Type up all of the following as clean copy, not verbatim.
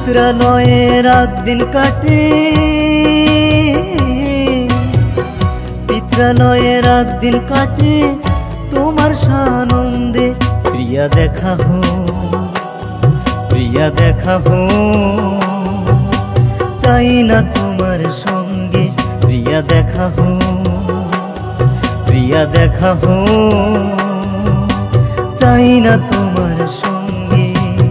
পিত্রালয়ে রাত দিন কাটে, পিত্রালয়ে রাত দিন কাটে তোমার সানন্দে। প্রিয়া দেখা হো, প্রিয়া দেখা হো, চাই না তোমার সঙ্গে। প্রিয়া দেখা হো, প্রিয়া দেখা হো, চাই না তোমার সঙ্গে।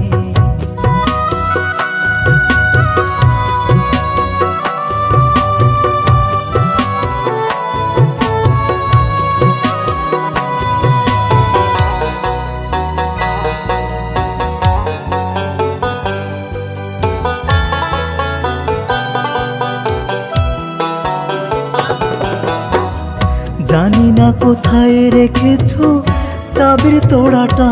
জানি না কোথায় রেখেছো চাবির তোড়াটা,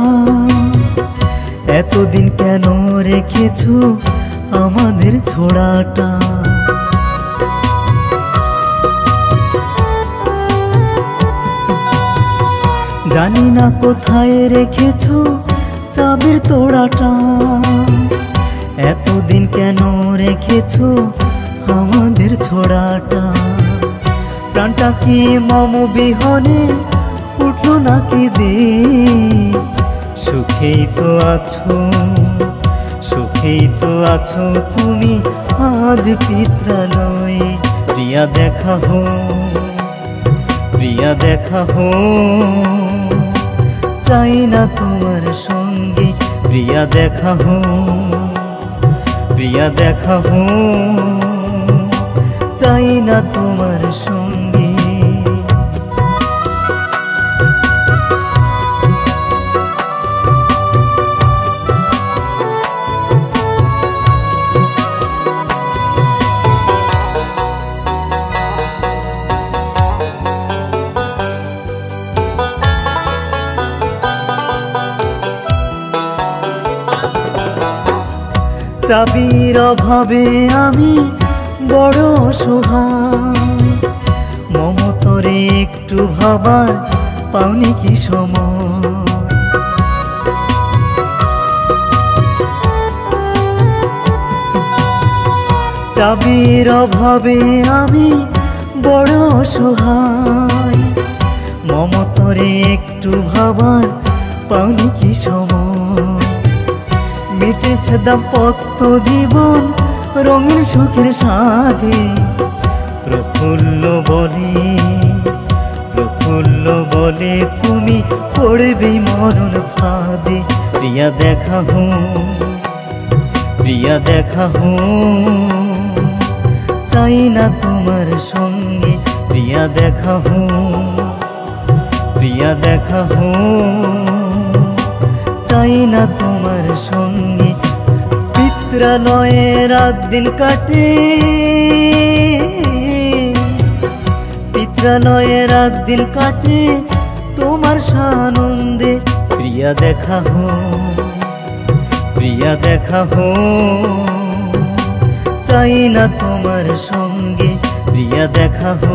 এতদিন কেন রেখেছো আমাদের ছোড়াটা। জানি না কোথায় রেখেছো চাবির তোড়াটা, এতদিন কেন রেখেছো আমাদের ছোড়াটা। প্রাণটা কি মম বিহনে উঠলো নাকি দে, সুখেই তো আছো, সুখেই তো আছো তুমি আজ পিত্রালয়ে। প্রিয়া দেখা হো, প্রিয়া দেখা হো, চাই না তোমার সঙ্গে। প্রিয়া দেখা হো, প্রিয়া দেখা হো, চাই না তোমার সঙ্গে। চাবির অভাবে আমি বড় অসহায়, মমতরে একটু ভাবার পাওনি কি সময়। চাবির অভাবে আমি বড় অসহায়, মমতরে একটু ভাবার পাওনি কি সময়। মিটেছে দাম্পত্য জীবন রঙিন সুখের সাথে, প্রফুল্ল বলে, প্রফুল্ল বলে তুমি পড়বে মরণ ফাঁদে। প্রিয়া দেখা হো, প্রিয়া দেখা হো, চাই না তোমার সঙ্গে। প্রিয়া দেখা হো, প্রিয়া দেখা হো, চাই না তোমার সঙ্গে। পিত্রালয়ে রাত দিন কাটে, পিত্রালয়ে রাত দিন কাটে তোমার সানন্দে। প্রিয়া দেখা হো, প্রিয়া দেখা হো, চাই না তোমার সঙ্গে। প্রিয়া দেখা হো,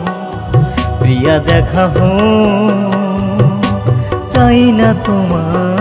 প্রিয়া দেখা হো, চাই না তোমার